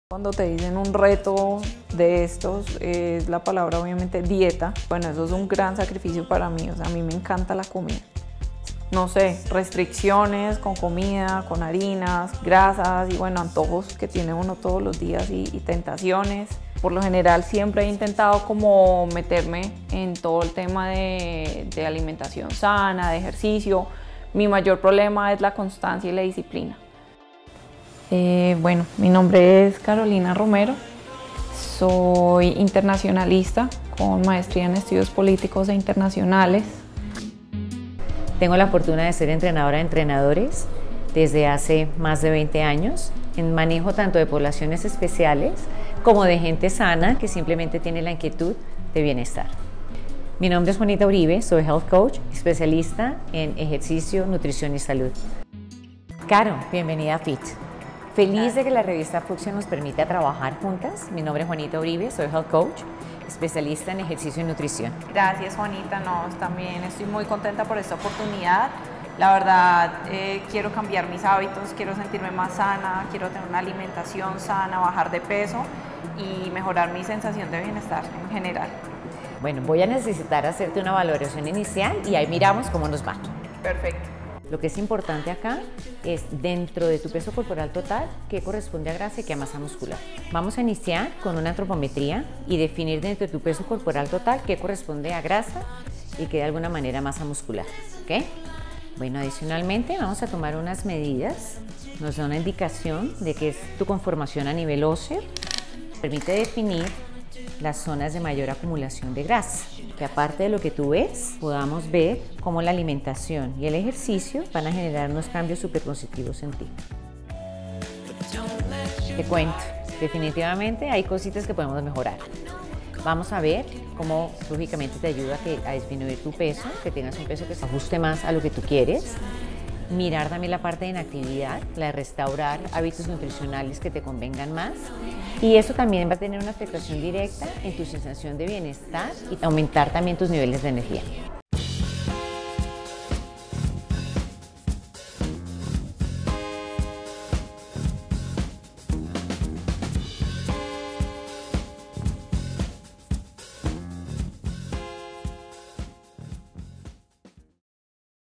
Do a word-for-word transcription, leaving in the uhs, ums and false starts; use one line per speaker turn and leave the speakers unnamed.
Cuando te dicen un reto de estos, es la palabra obviamente dieta. Bueno, eso es un gran sacrificio para mí, o sea, a mí me encanta la comida. No sé, restricciones con comida, con harinas, grasas y bueno, antojos que tiene uno todos los días y, y tentaciones. Por lo general siempre he intentado como meterme en todo el tema de, de alimentación sana, de ejercicio. Mi mayor problema es la constancia y la disciplina. Eh, bueno, mi nombre es Carolina Romero, soy internacionalista con maestría en estudios políticos e internacionales.
Tengo la fortuna de ser entrenadora de entrenadores desde hace más de veinte años, en manejo tanto de poblaciones especiales como de gente sana que simplemente tiene la inquietud de bienestar. Mi nombre es Juanita Uribe, soy Health Coach, especialista en ejercicio, nutrición y salud. Caro, bienvenida a Fit. Feliz de que la revista Fucsia nos permita trabajar juntas. Mi nombre es Juanita Uribe, soy Health Coach, especialista en ejercicio y nutrición.
Gracias, Juanita, no, también estoy muy contenta por esta oportunidad. La verdad, eh, quiero cambiar mis hábitos, quiero sentirme más sana, quiero tener una alimentación sana, bajar de peso y mejorar mi sensación de bienestar en general.
Bueno, voy a necesitar hacerte una valoración inicial y ahí miramos cómo nos va.
Perfecto.
Lo que es importante acá es dentro de tu peso corporal total qué corresponde a grasa y qué a masa muscular. Vamos a iniciar con una antropometría y definir dentro de tu peso corporal total qué corresponde a grasa y qué de alguna manera masa muscular. ¿Ok? Bueno, adicionalmente vamos a tomar unas medidas, nos da una indicación de qué es tu conformación a nivel óseo, permite definir las zonas de mayor acumulación de grasa, que aparte de lo que tú ves, podamos ver cómo la alimentación y el ejercicio van a generar unos cambios súper positivos en ti. Te cuento, definitivamente hay cositas que podemos mejorar. Vamos a ver cómo lógicamente te ayuda a, que, a disminuir tu peso, que tengas un peso que se ajuste más a lo que tú quieres. Mirar también la parte de inactividad, la de restaurar hábitos nutricionales que te convengan más. Y eso también va a tener una afectación directa en tu sensación de bienestar y aumentar también tus niveles de energía.